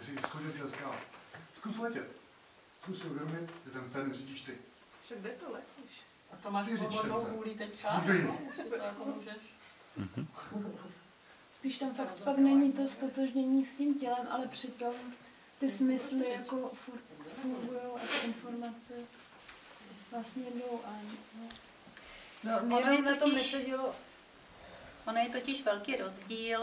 Ty jsi skočil skál. Zkus letět. Zkus si uvědomit, že ten cen řídíš ty. Však kde to letíš? A to máš Ty řídíš ten svobodnou cen. vůli teďka? Nikdo jiný. To jako můžeš? Když tam fakt pak není to stotožnění s tím tělem, ale přitom ty smysly jako furt fungují a ty informace vlastně jdou a No, mě jenom na tom nesedělo. Ono je totiž velký rozdíl.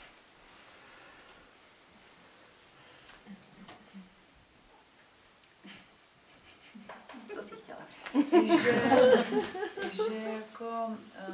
Co jsi chtěla? že jako,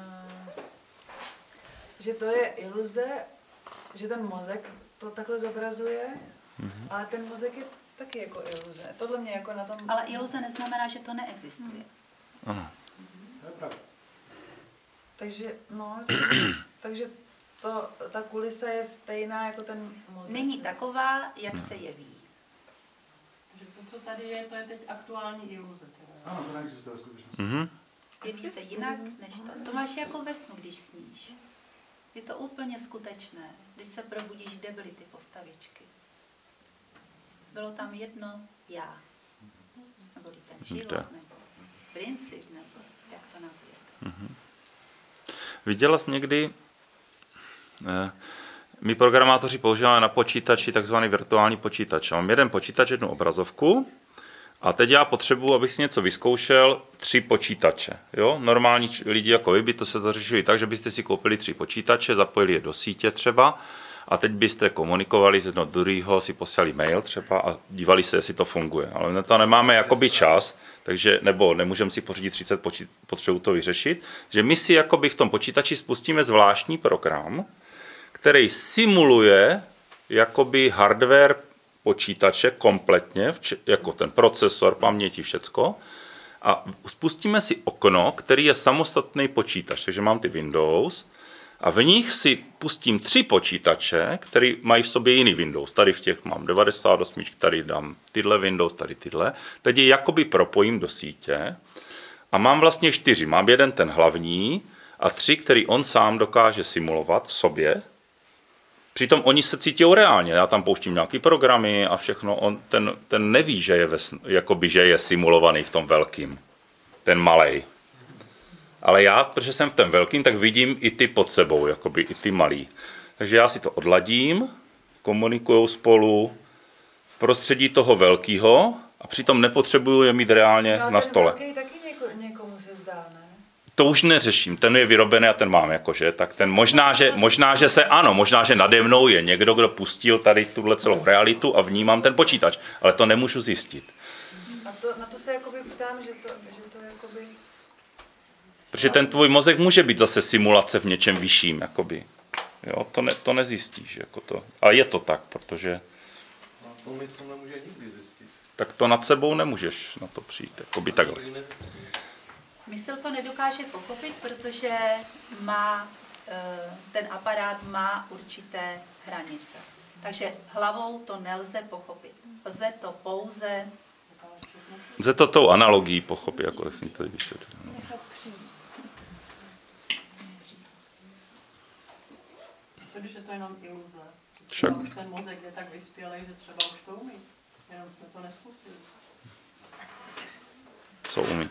že to je iluze, že ten mozek to takhle zobrazuje, ale ten mozek je taky jako iluze. Tohle mě jako na tom... Ale iluze neznamená, že to neexistuje. Ano. To je pravda. Takže, no, takže ta kulisa je stejná jako ten mozek. Není taková, jak se jeví. Takže to, co tady je, to je teď aktuální iluze. Teda. Ano, to neexistuje skutečnosti. Jeví se jinak, než to. To máš jako ve snu, když sníš. Je to úplně skutečné. Když se probudíš, kde byly ty postavičky? Bylo tam jedno já. Nebo ten život, nebo princip, nebo jak to nazvět. Viděla jsi někdy, my programátoři používáme na počítači takzvaný virtuální počítač. Mám jeden počítač, jednu obrazovku a teď já potřebuji, abych si něco vyzkoušel, 3 počítače. Jo? Normální lidi jako vy by to se to řešili tak, že byste si koupili 3 počítače, zapojili je do sítě třeba a teď byste komunikovali z jednoho do druhého, si poslali mail třeba a dívali se, jestli to funguje. Ale na to nemáme jakoby čas, takže, nebo nemůžeme si pořídit 30 potřebu to vyřešit, že my si jakoby v tom počítači spustíme zvláštní program, který simuluje jakoby hardware počítače kompletně, jako ten procesor, paměti, všecko. A spustíme si okno, který je samostatný počítač. Takže mám ty Windows a v nich si pustím 3 počítače, které mají v sobě jiný Windows. Tady v těch mám 98, tady dám tyhle Windows, tady tyhle. Teď je jakoby propojím do sítě a mám vlastně 4. Mám jeden ten hlavní a 3, který on sám dokáže simulovat v sobě. Přitom oni se cítí reálně. Já tam pouštím nějaký programy a všechno. On, ten neví, že je, jakoby, že je simulovaný v tom velkým. Ten malej. Ale já, protože jsem v tom velkým, tak vidím i ty pod sebou, jakoby i ty malý. Takže já si to odladím, komunikujou spolu v prostředí toho velkého a přitom nepotřebuju je mít reálně na stole. Velký taky někomu se zdá, ne? To už neřeším, ten je vyrobený a ten mám, jakože, tak ten možná, že nade mnou je někdo, kdo pustil tady tuhle celou realitu a vnímám ten počítač, ale to nemůžu zjistit. A na to se jakoby ptám, že to jakoby... Protože ten tvůj mozek může být zase simulace v něčem vyšším, jakoby. Jo, to nezjistíš, jako to. Ale je to tak, protože... No, to mysl nemůže nikdy zjistit. Tak to nad sebou nemůžeš na to přijít, jakoby takhle. Mysl to nedokáže pochopit, protože ten aparát má určité hranice. Takže hlavou to nelze pochopit. Lze to pouze... Lze to tou analogií pochopit, jako jsem tady vysvětlil. Co když je to jenom iluze? Však. Už ten mozek je tak vyspělý, že třeba už to umí. Jenom jsme to neskusili. Co umí?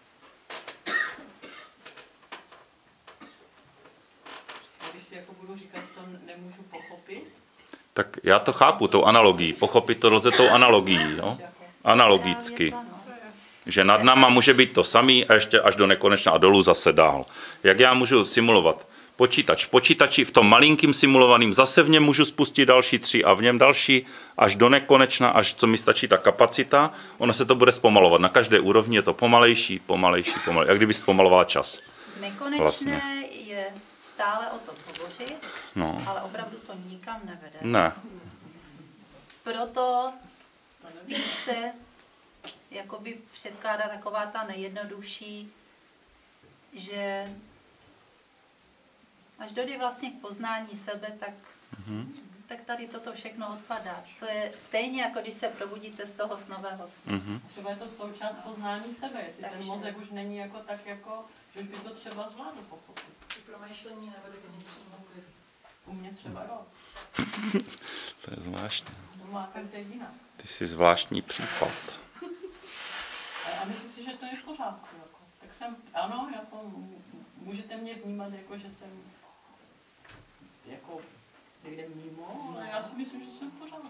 Když si jako budu říkat, to nemůžu pochopit. Tak já to chápu, tou analogií. Pochopit to lze tou analogií, no? Analogicky. Že nad náma může být to samý a ještě až do nekonečna a dolů zase dál. Jak já můžu simulovat počítač? V počítači v tom malinkým simulovaným zase v něm můžu spustit další 3 a v něm další až do nekonečna, až co mi stačí ta kapacita. Ono se to bude zpomalovat. Na každé úrovni je to pomalejší. Jak kdyby zpomalovala čas. Nekonečné vlastně. Je stále o tom hovořit, ale opravdu to nikam nevede. Ne. Proto spíš se jakoby předkládá taková ta nejjednodušší, že až dojde vlastně k poznání sebe, tak tady toto všechno odpadá. To je stejně, jako když se probudíte z toho snového snu. Třeba je to součást poznání sebe, jestli ten mozek už není jako tak, jako, že už by to třeba zvládl pochopit. Promýšlení nevede k něčemu. U mě třeba jo. To je zvláštní. To má každý jinak. Ty jsi zvláštní případ. A myslím si, že to je v pořádku. Jako. Tak jsem, ano, jako, můžete mě vnímat, jako, že jsem jako někde mimo, ale já si myslím, že jsem v pořádku.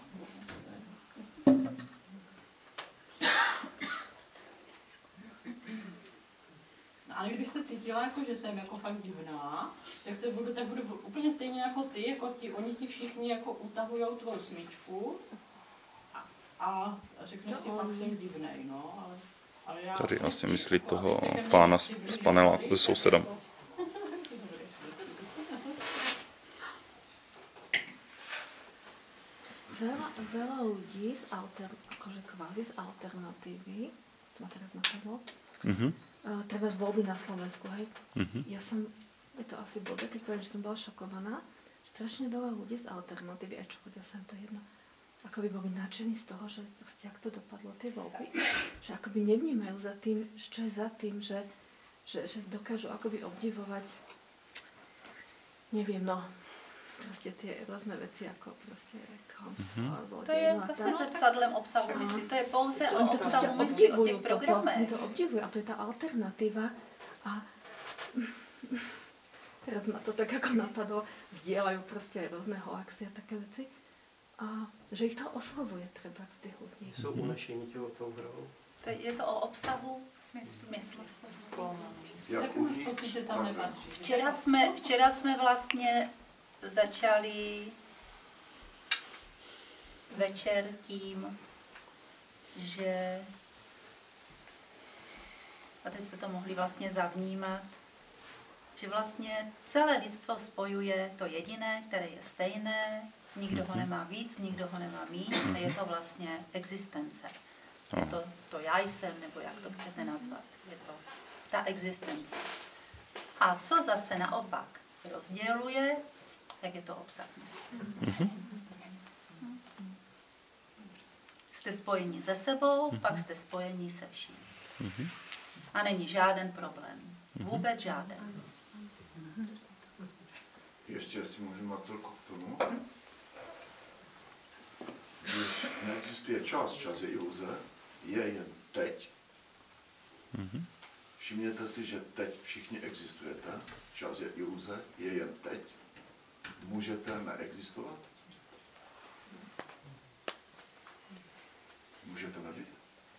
Ale když se cítila, jako, že jsem jako fakt divná, tak budu úplně stejně jako ty, jako oni ti všichni jako utahujou tvou smyčku a řekneš si, pak jsem divnej, no, ale já... Tady asi myslí toho pána z panela se sousedem. Veľa ľudí akože kvázi z alternatívy, to ma teraz napadlo, treba z voľby na Slovensku, hej. Ja som, je to asi blbé, keď poviem, že som bola šokovaná, strašne veľa ľudí z alternatívy, aj čo chodia sem, to je jedno, ako by boli nadšení z toho, že proste jak to dopadlo tie voľby, že akoby nevnímajú za tým, čo je za tým, že dokážu akoby obdivovať, neviem, no, prostě ty různé věci, jako prostě klamstvo a zloděj. To je zase zrcadlem obsahu mysli. To je pouze o obsahu mysli, o těch programech. Oni to obdivují a to je ta alternativa. A teraz ma to tak jako napadlo, sdílejí prostě různé hoaxy a také věci. A že jich to oslovuje třeba z těch lidí. Jsou unešení tou hrou. Je to o obsahu mysli. Tak máš pocit, že tam nepatří. Včera jsme vlastně začali večer tím, že, a teď jste to mohli vlastně zavnímat, že vlastně celé lidstvo spojuje to jediné, které je stejné, nikdo ho nemá víc, nikdo ho nemá míň, a je to vlastně existence. To já jsem, nebo jak to chcete nazvat, je to ta existence. A co zase naopak rozděluje, jak je to obsah mysli. Jste spojení se sebou, pak jste spojení se vším. A není žádný problém. Vůbec žádný. Ještě jestli můžu Marcelku k tomu. Když neexistuje čas je iluze, je jen teď. Všimněte si, že teď všichni existujete, čas je iluze, je jen teď. Můžete neexistovat? Můžete nebýt?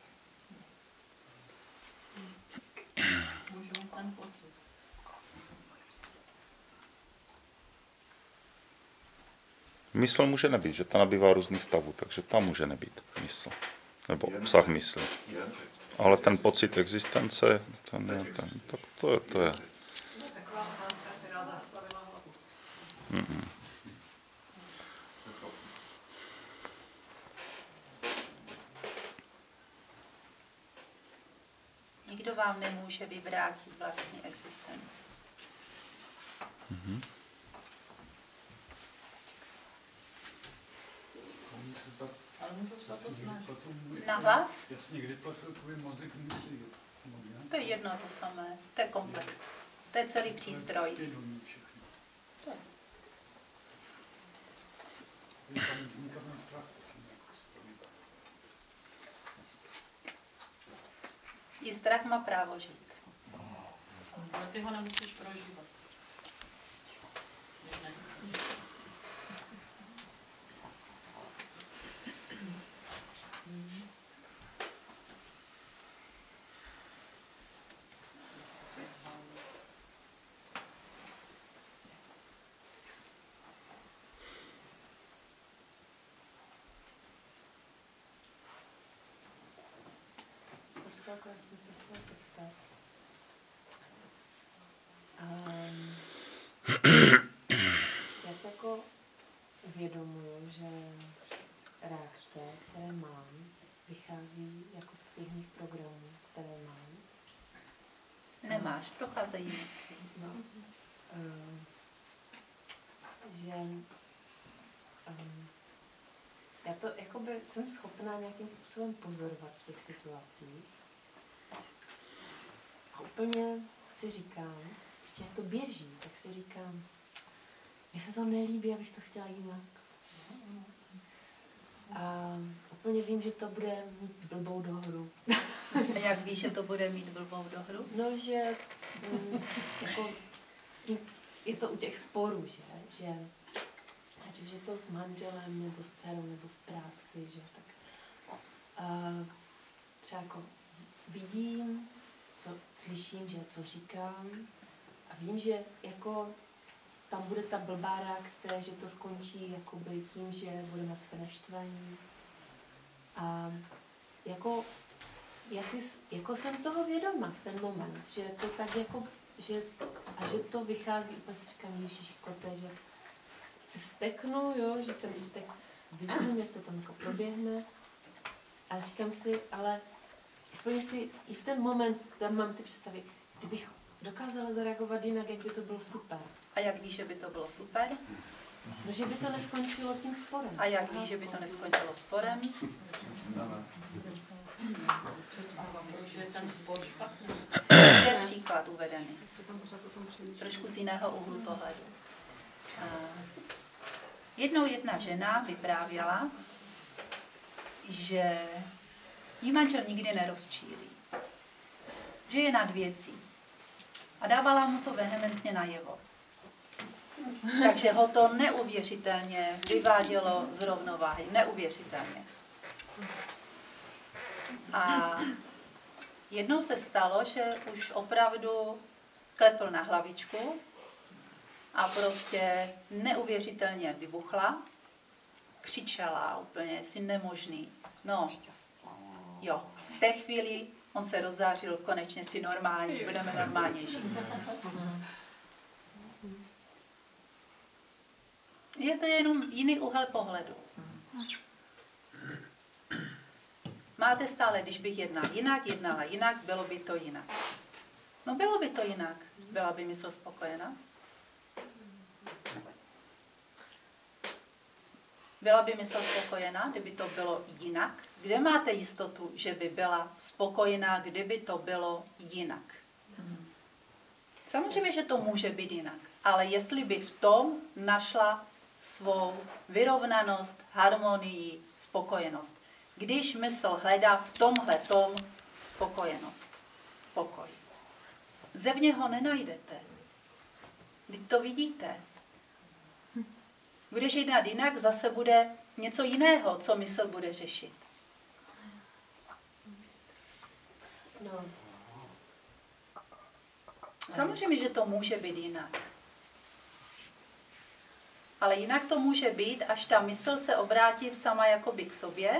Můžu ten pocit. Mysl může nebýt, že ta nabývá různých stavů, takže tam může nebýt mysl. Nebo obsah mysli. Ale ten pocit existence, ten je ten, tak to je. Nikdo vám nemůže vyvrátit vlastní existenci. Ale můžu se to snažit. Na vás? Jasně, kdy platil tvůj mozek zmyslí. To je jedno to samé. To je komplex. To je celý přístroj. Vědomí všechno. To je. Je tam vzniká ten strach. I strach má právo žít. Ale ty ho nemusíš prožívat. Marcelko, já jsem se chtěla zeptat. Já se jako uvědomuji, že reakce, které mám, vychází jako z těch mých programů, které mám. Nemáš, procházejí mysli. No, že já to jakoby jsem schopná nějakým způsobem pozorovat v těch situacích. A úplně si říkám, ještě jak to běží, tak si říkám, mně se to nelíbí, abych to chtěla jinak. A úplně vím, že to bude mít blbou dohru. A jak víš, že to bude mít blbou dohru? No, že jako, je to u těch sporů, že ať už je to s manželem, nebo s dcerou, nebo v práci, že tak třeba jako vidím, co slyším, že co říkám a vím, že jako tam bude ta blbá reakce, že to skončí jakoby tím, že budeme se naštvaní. A jako já si jako jsem toho vědoma v ten moment, že to tak jako, že to vychází, úplně si říkám, Ježíš kote, že se vzteknu, jo, že ten vztek vidím, jak to tam jako proběhne. A říkám si, ale úplně si i v ten moment tam mám ty představy, kdybych dokázala zareagovat jinak, jak by to bylo super. A jak víš, že by to bylo super? No, že by to neskončilo tím sporem. A jak víš, že by to neskončilo sporem? Že je ten spor špatný. Je příklad uvedený. Trošku z jiného úhlu pohledu. Jednou jedna žena vyprávěla, že jí manžel nikdy nerozčílí. Že je nad věcí. A dávala mu to vehementně najevo. Takže ho to neuvěřitelně vyvádělo z rovnováhy. Neuvěřitelně. A jednou se stalo, že už opravdu klepl na hlavičku a prostě neuvěřitelně vybuchla. Křičela úplně, si nemožný. No, jo, v té chvíli on se rozzářil, konečně si normální, budeme normálně žít. Je to jenom jiný úhel pohledu. Máte stále, když bych jednala jinak, bylo by to jinak. No bylo by to jinak. Byla by mysl spokojená? Byla by mysl spokojená, kdyby to bylo jinak? Kde máte jistotu, že by byla spokojená, kdyby to bylo jinak? Samozřejmě, že to může být jinak, ale jestli by v tom našla svou vyrovnanost, harmonii, spokojenost. Když mysl hledá v tomhletom spokojenost, pokoj. Zevně ho nenajdete. Vy to vidíte. Budeš jednat jinak, zase bude něco jiného, co mysl bude řešit. No. Samozřejmě, že to může být jinak. Ale jinak to může být, až ta mysl se obrátí sama jakoby k sobě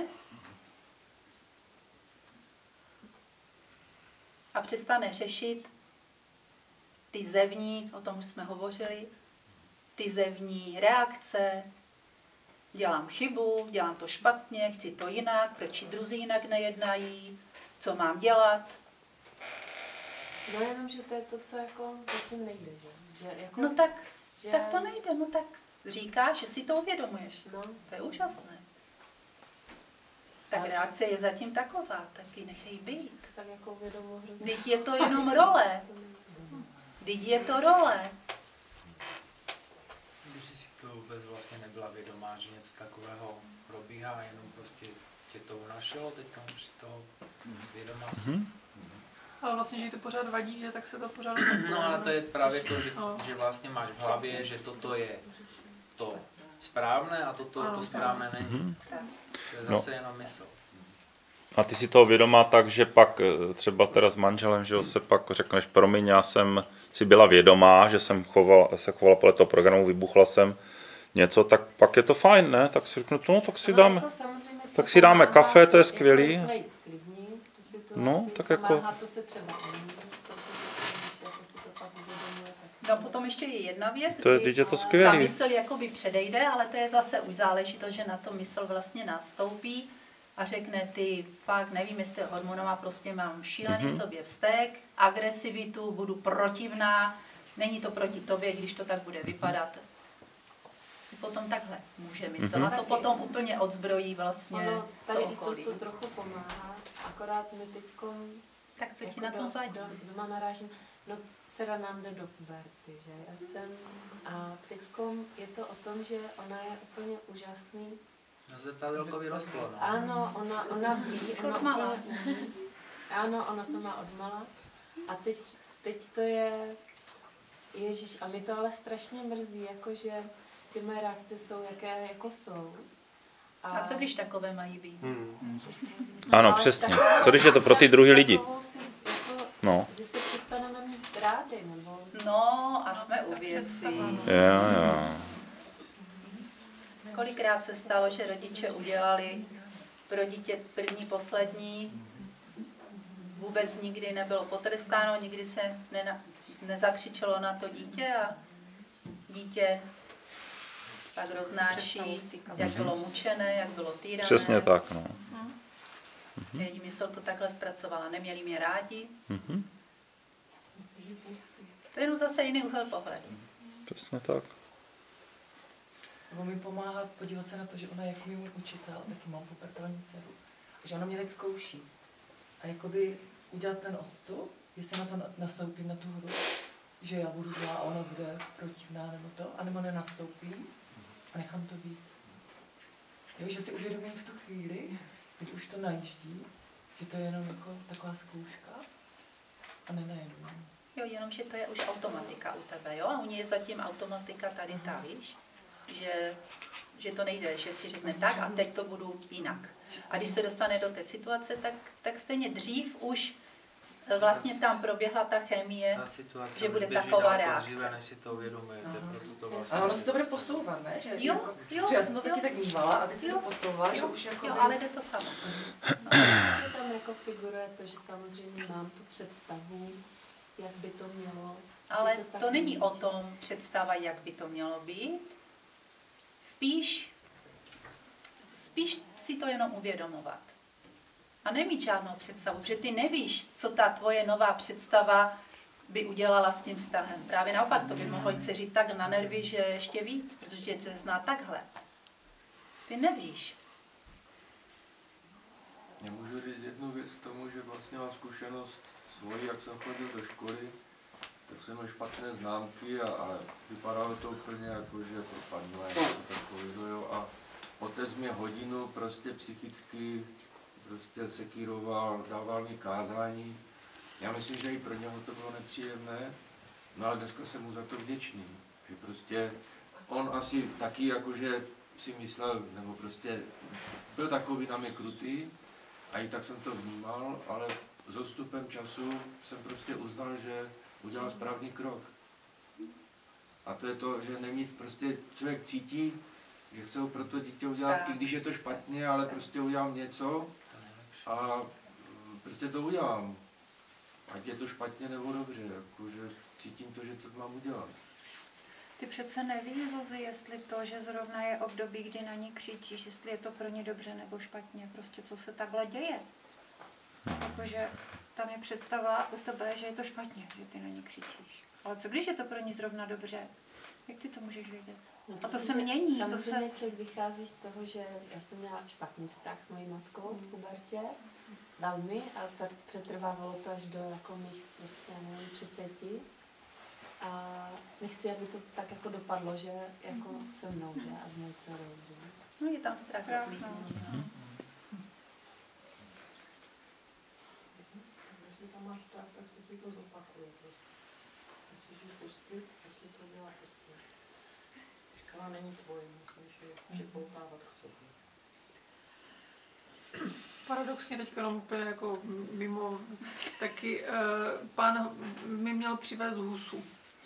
a přestane řešit ty zevní, o tom už jsme hovořili, ty zevní reakce, dělám chybu, dělám to špatně, chci to jinak, proč druzí jinak nejednají, co mám dělat. No jenom, že to je to, co jako zatím nejde, že jako, No tak, že... tak to nejde, no tak říkáš, že si to uvědomuješ. No. To je úžasné. Tak reakce je zatím taková, tak ji nechej být. Tak jako uvědomuji hrozně. Vždyť je to jenom role. Vždyť je to role. Když jsi si to vůbec vlastně nebyla vědomá, že něco takového probíhá, jenom prostě tě to unašelo, teď už si toho vědomá si. Ale vlastně, že jí to pořád vadí, že tak se to pořád... No ale to je právě to, že vlastně máš v hlavě, že toto je to správné a toto to správné není. To je zase jenom mysl. A ty si toho vědomá tak, že pak třeba teda s manželem, že se pak řekneš, promiň, já jsem si byla vědomá, že jsem se chovala podle toho programu, vybuchla jsem něco, tak pak je to fajn, ne? Tak si řeknu, no, tak si dáme, jako tak si dáme kafe, to je skvělý. No, tak jako... to se třeba protože když jako si to pak uvědomuje, tak... No potom ještě je jedna věc, to je, kdy to skvělý. ta mysl jakoby předejde, ale to je zase už záležitost, že na to mysl vlastně nastoupí a řekne, ty fakt nevím, jestli hormonová, prostě mám šílený sobě vztek, agresivitu, budu protivná, není to proti tobě, když to tak bude vypadat. Potom takhle může myslet. A to potom úplně odzbrojí vlastně ono, tady to i okolí. to trochu pomáhá, akorát my teďkom... Tak co ti jako na tom vadí? Doma narážím, no dcera nám jde do puberty, že? Já jsem... A teďkom je to o tom, že ona je úplně úžasný, Na zrcadlko vyrostlo, no. Ano, ona ví, ano, ona to má odmala. A teď to je, ježiš, a mi to ale strašně mrzí, jakože ty moje reakce jsou, jaké jako jsou. A co když takové mají být? Ano, přesně. Co když je to pro ty druhý lidi? No. Že se přestaneme mít rádi, nebo... No a jsme u věcí. Jo. Kolikrát se stalo, že rodiče udělali pro dítě první, poslední, vůbec nikdy nebylo potrestáno, nikdy se nezakřičelo na to dítě a dítě tak roznáší, jak bylo mučené, jak bylo týrané. Přesně tak, no. Její mysl to takhle zpracovala. Neměli mě rádi. To je jenom zase jiný úhel pohledu. Přesně tak. Nebo mi pomáhá podívat se na to, že ona jako můj učitel, taky mám pubertální dceru, že ona mě teď zkouší. A jakoby udělat ten odstup, jestli na to nastoupím na tu hru, že já budu zlá a ona bude protivná nebo to, anebo nenastoupím a nechám to být. Jo, že si uvědomím v tu chvíli, když už to najíždí, že to je jenom jako taková zkouška a nenajednou. Jo, jenom, že to je už automatika u tebe, jo? A u ní je zatím automatika tady ta, víš? Že to nejde, že si řekne tak a teď to budu jinak. A když se dostane do té situace, tak stejně dřív už vlastně tam proběhla ta chemie, že bude taková reakce. Dříve, než si to uvědomujete, proto to vlastně... Ale ono se to bude posouvat, ne? Že jo. Já jsem to taky tak vnímala a teď si to posouvá, že už jako... Jo, ale jde to samo. Tam jako figuruje to, že samozřejmě mám tu představu, jak by to mělo. Ale to není o tom představa, jak by to mělo být. Spíš si to jenom uvědomovat. A nemít žádnou představu, protože ty nevíš, co ta tvoje nová představa by udělala s tím vztahem. Právě naopak, to by mohlo jít dceři tak na nervy, že ještě víc, protože tě se zná takhle. Ty nevíš. Já můžu říct jednu věc k tomu, že vlastně mám zkušenost svoji, jak jsem chodil do školy, tak jsem měl špatné známky a vypadalo to úplně jako, že propadlo takového, jo. A otec mě hodinu prostě psychicky prostě sekíroval, dával mi kázání. Já myslím, že i pro něho to bylo nepříjemné, no ale dneska jsem mu za to vděčný. Že prostě on asi taky jakože si myslel, nebo prostě byl takový na mě krutý a i tak jsem to vnímal, ale s odstupem času jsem prostě uznal, že udělal správný krok. A to je to, že nemít prostě, člověk cítí, že chce ho pro to dítě udělat, i když je to špatně, ale prostě udělám něco a prostě to udělám. Ať je to špatně nebo dobře, jakože cítím to, že to mám udělat. Ty přece nevíš, Zuzi, jestli to, že zrovna je období, kdy na ní křičíš, jestli je to pro ně dobře nebo špatně, prostě co se takhle děje. Jakože tam je představa u tebe, že je to špatně, že ty na ní křičíš. Ale co když je to pro ní zrovna dobře? Jak ty to můžeš vědět? A to se mění. Samozřejmě člověk vychází z toho, že já jsem měla špatný vztah s mojí matkou v pubertě, velmi, a přetrvávalo to až do jako mých prostě, nevím, 30. A nechci, aby to tak jako dopadlo, že jako se mnou, že, a s mou dcerou, že. No je tam strach. Jestli tam máš strach, tak si to zopakuje prostě. Musíš ji pustit, tak si to dělá prostě. Škala není tvoje, musíš ji připoutávat k sobě. Paradoxně teď jenom úplně jako mimo, taky pán mi měl přivést husu.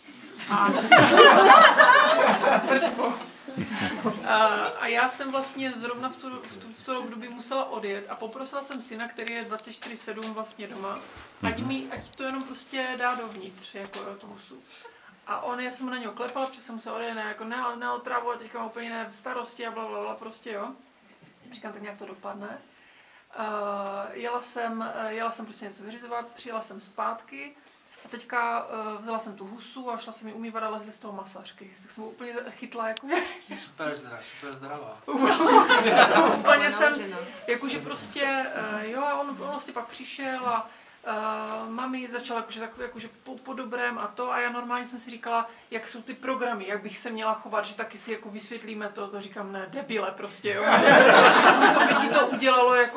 A já jsem vlastně zrovna v tom období musela odjet a poprosila jsem syna, který je 24/7 vlastně doma, ať to jenom prostě dá dovnitř, jako tu husu. A já jsem na něho klepala, protože jsem musela odjet jako neotravovat, teďka mám úplně jiné starosti a blablabla, prostě jo. Říkám, tak nějak to dopadne. Jela jsem prostě něco vyřizovat, přijela jsem zpátky a teďka vzala jsem tu husu a šla jsem ji umývat a lezli z toho masažky. Tak jsem úplně chytla, jakože... Super zdravá. Úplně jsem, jakože prostě, jo, a on vlastně pak přišel a mami začala jakože takový jakože po dobrém a to a já normálně jsem si říkala, jak jsou ty programy, jak bych se měla chovat, že taky si jako vysvětlíme to říkám, ne, debile prostě, jo. Co by ti to udělalo jako